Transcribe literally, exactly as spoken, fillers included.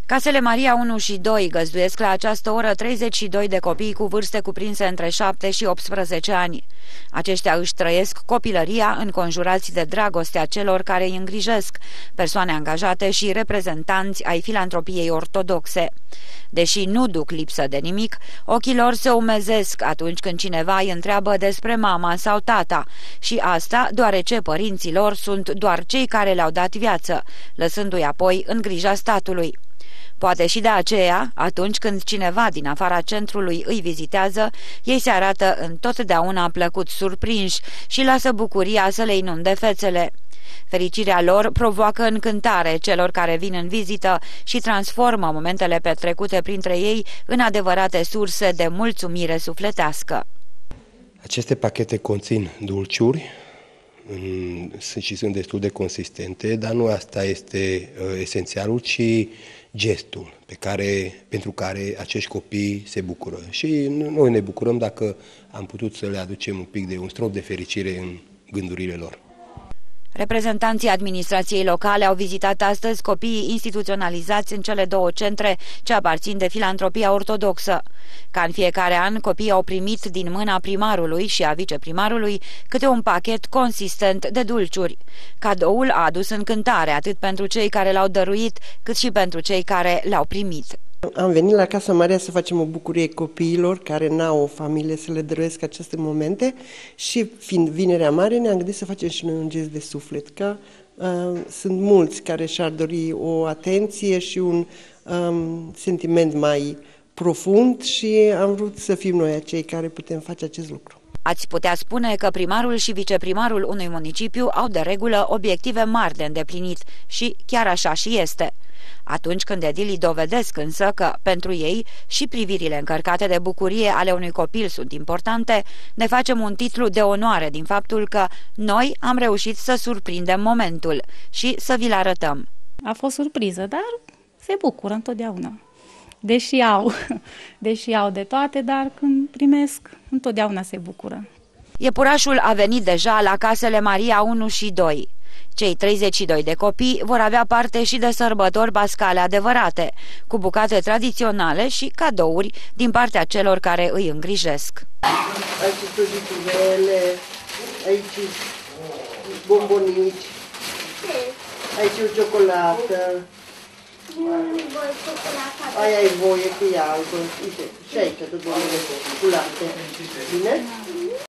Casele Maria unu și doi găzduiesc la această oră treizeci și doi de copii cu vârste cuprinse între șapte și optsprezece ani. Aceștia își trăiesc copilăria înconjurați de dragostea celor care îi îngrijesc, persoane angajate și reprezentanți ai filantropiei ortodoxe. Deși nu duc lipsă de nimic, ochii lor se umezesc atunci când cineva îi întreabă despre mama sau tata, și asta deoarece părinții lor sunt doar cei care le-au dat viață, lăsându-i apoi în grija statului. Poate și de aceea, atunci când cineva din afara centrului îi vizitează, ei se arată întotdeauna plăcut surprinși și lasă bucuria să le inunde fețele. Fericirea lor provoacă încântare celor care vin în vizită și transformă momentele petrecute printre ei în adevărate surse de mulțumire sufletească. Aceste pachete conțin dulciuri și sunt destul de consistente, dar nu asta este esențialul, ci gestul pe care, pentru care acești copii se bucură. Și noi ne bucurăm dacă am putut să le aducem un pic de un strop de fericire în gândurile lor. Reprezentanții administrației locale au vizitat astăzi copiii instituționalizați în cele două centre ce aparțin de filantropia ortodoxă. Ca în fiecare an, copiii au primit din mâna primarului și a viceprimarului câte un pachet consistent de dulciuri. Cadoul a adus încântare atât pentru cei care l-au dăruit, cât și pentru cei care l-au primit. Am venit la Casa Maria să facem o bucurie copiilor care n-au o familie, să le dăruiesc aceste momente și, fiind Vinerea Mare, ne-am gândit să facem și noi un gest de suflet, că uh, sunt mulți care și-ar dori o atenție și un um, sentiment mai profund și am vrut să fim noi acei care putem face acest lucru. Ați putea spune că primarul și viceprimarul unui municipiu au de regulă obiective mari de îndeplinit și chiar așa și este. Atunci când edilii dovedesc însă că, pentru ei, și privirile încărcate de bucurie ale unui copil sunt importante, ne facem un titlu de onoare din faptul că noi am reușit să surprindem momentul și să vi-l arătăm. A fost surpriză, dar se bucură întotdeauna. Deși au, deși au de toate, dar când primesc, întotdeauna se bucură. Iepurașul a venit deja la Casele Maria unu și doi. Cei treizeci și doi de copii vor avea parte și de sărbători bascale adevărate, cu bucate tradiționale și cadouri din partea celor care îi îngrijesc. Aici prăjiturele, aici bombonici, aici o ciocolată. Aia e voie că e albă. Uite, și aici tot cu lapte. Bine?